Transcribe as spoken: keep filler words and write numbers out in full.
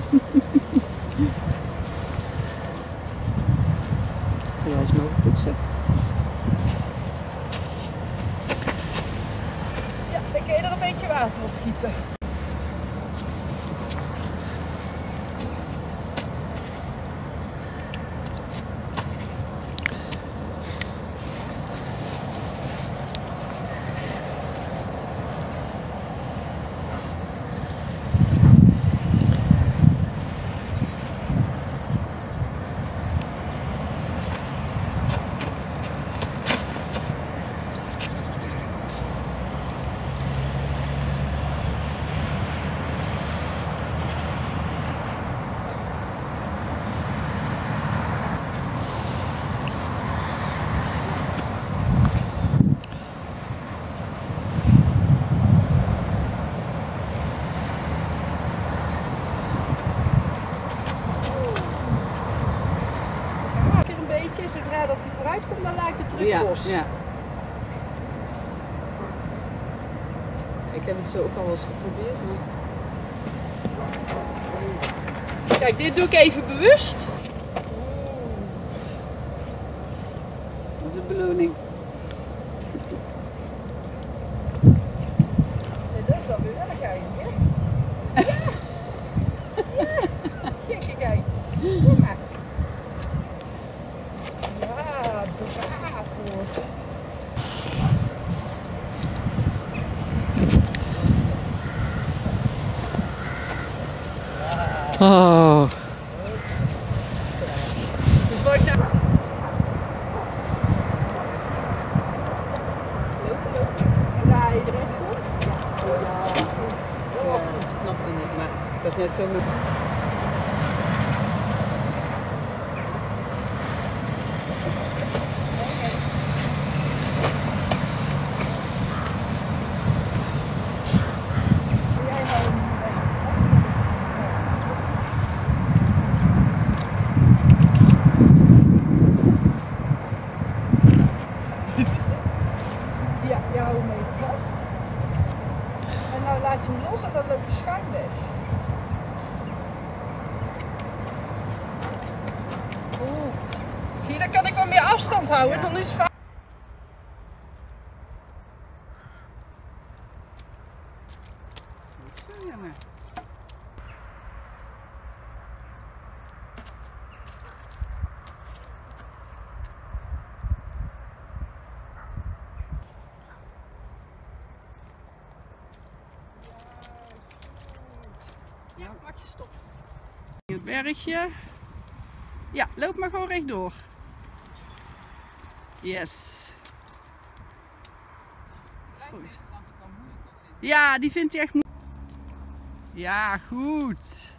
Terwijl ze mogen poetsen. Ja, dan kun je er een beetje water op gieten. Zodra dat hij vooruit komt, dan laat ik de truc ja, los. Ja. Ik heb het zo ook al eens geprobeerd. Maar... Kijk, dit doe ik even bewust. Dat is een beloning. Ja, dat is dan weer wel een gein, hè? Ja! Ja! Gekkigheid. Kom maar. Ja, braaf wordt. Oh. Dus wat ik nou... Draai je rechtsom? Ja. Ja, ik snap het niet, maar dat is net zo met... Ja, je houdt hem even vast. En nou laat je hem los en dan loop je schuin weg. Goed. Zie je, dan kan ik wat meer afstand houden, Ja. dan is het fijn. Zo, jongen. Ja, mag je stoppen. Het bergje. Ja, loop maar gewoon rechtdoor. Yes. Goed. Ja, die vindt hij echt moeilijk. Ja, goed.